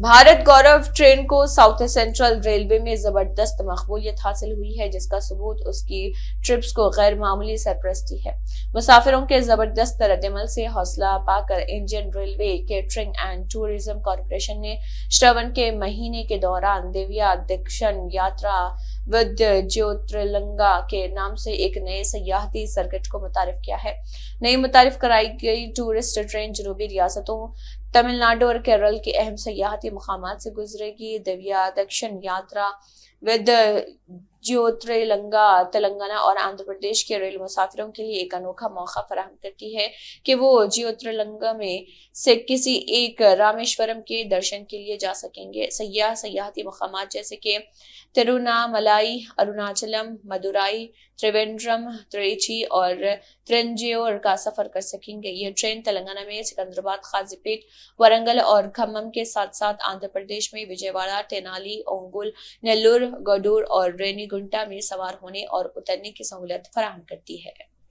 Bharat Gaurav train کو south central railway میں زبردست مقبولیت حاصل ہوئی ہے، جس کا ثبوت اس کی ٹرپس کو غیر معمولی سرپرستی ہے۔ مسافروں کے زبردست ردعمل سے حوصلہ پا کر Indian railway catering and tourism corporation نے شراون کے مہینے کے دوران دیویا دکشن یاترا ود جیوترلنگا کے نام سے ایک نئے سیاحتی سرکٹ کو متعارف کیا ہے۔ نئی متعارف کرائی گئی ٹورسٹ ٹرین جنوبی ریاستوں تمل ناڈو اور کیرل کے اہم سیاحتی مقامات سے گزرے گی۔ دیویا دکشن یاترا ود جیوترلنگا تلنگانہ اور آندھرا پردیش کے ریل مسافروں کے لیے ایک انوکھا موقع فراہم کرتی ہے کہ وہ جیوترلنگا میں سے کسی ایک رامیشورم کے درشن کے لیے جا سکیں گے۔ سیاح سیاحتی مقامات جیسے کہ ترووناملائی، اروناچلم، مدورائی، تریوینڈرم، تریچی اور ترنجیور کا سفر کر سکیں گے۔ یہ ٹرین تلنگانہ میں سکندرآباد، قاضی پیٹ، ورنگل اور کھمم کے ساتھ ساتھ آندھرا پردیش میں وجے واڑہ، تینالی، اونگول، نیلور، گڈور اور رینی گنٹا میں سوار ہونے اور اترنے کی سہولت فراہم کرتی ہے۔